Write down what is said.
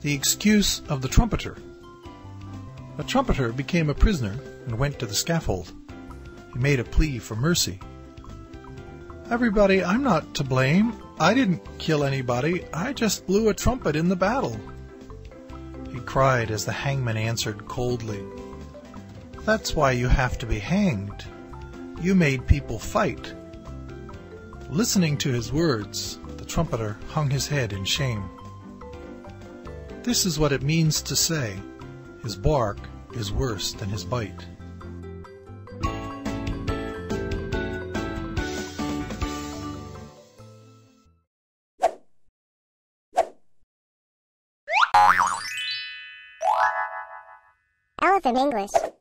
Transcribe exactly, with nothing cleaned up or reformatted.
The excuse of the trumpeter. A trumpeter became a prisoner and went to the scaffold. He made a plea for mercy. "Everybody, I'm not to blame. I didn't kill anybody. I just blew a trumpet in the battle." He cried as the hangman answered coldly, "That's why you have to be hanged. You made people fight." Listening to his words, the trumpeter hung his head in shame. This is what it means to say, his bark is worse than his bite. Elephant English.